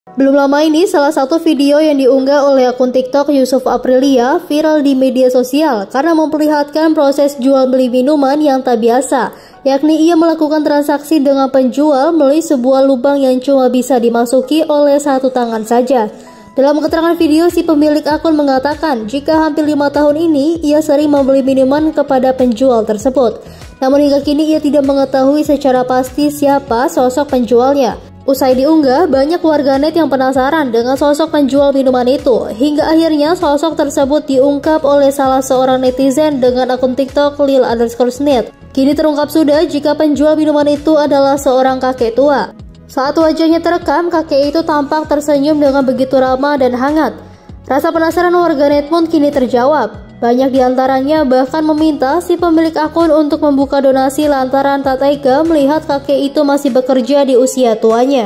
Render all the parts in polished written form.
Belum lama ini, salah satu video yang diunggah oleh akun TikTok Yusuf Aprilia viral di media sosial karena memperlihatkan proses jual beli minuman yang tak biasa, yakni ia melakukan transaksi dengan penjual melalui sebuah lubang yang cuma bisa dimasuki oleh satu tangan saja. Dalam keterangan video, si pemilik akun mengatakan jika hampir 5 tahun ini ia sering membeli minuman kepada penjual tersebut. Namun hingga kini ia tidak mengetahui secara pasti siapa sosok penjualnya. Usai diunggah, banyak warganet yang penasaran dengan sosok penjual minuman itu. Hingga akhirnya sosok tersebut diungkap oleh salah seorang netizen dengan akun TikTok lil_snit. Kini terungkap sudah jika penjual minuman itu adalah seorang kakek tua. Saat wajahnya terekam, kakek itu tampak tersenyum dengan begitu ramah dan hangat. Rasa penasaran warganet pun kini terjawab. Banyak diantaranya bahkan meminta si pemilik akun untuk membuka donasi lantaran tak tega melihat kakek itu masih bekerja di usia tuanya.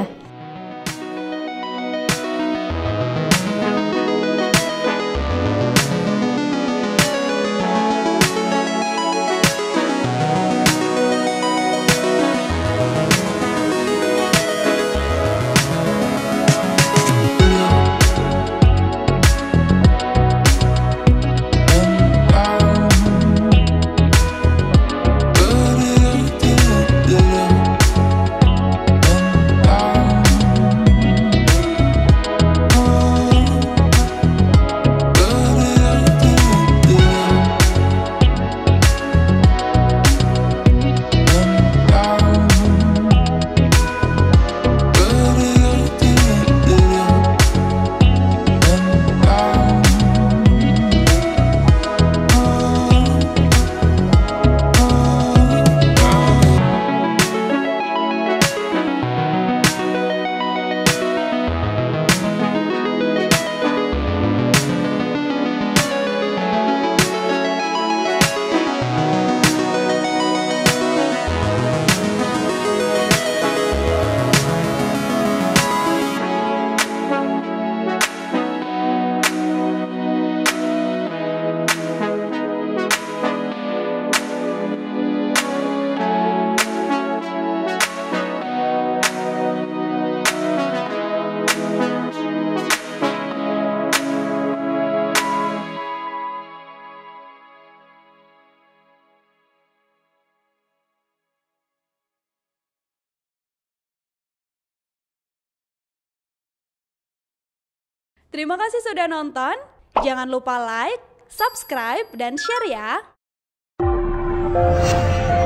Terima kasih sudah nonton. Jangan lupa like, subscribe, dan share ya.